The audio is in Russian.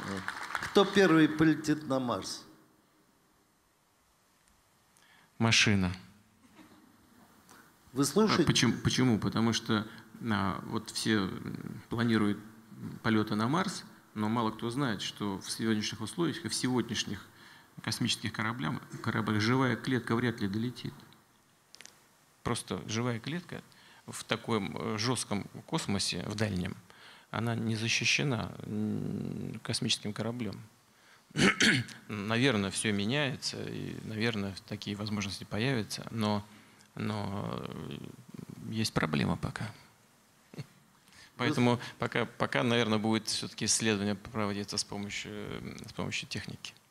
Кто первый полетит на Марс? Машина. Вы слушаете? Почему? Потому что вот все планируют полеты на Марс, но мало кто знает, что в сегодняшних условиях и в сегодняшних космических кораблях живая клетка вряд ли долетит. Просто живая клетка в таком жестком космосе, в дальнем, она не защищена космическим кораблем. Наверное, все меняется, и, наверное, такие возможности появятся, но есть проблема пока. Поэтому пока, наверное, будет все-таки исследование проводиться с помощью техники.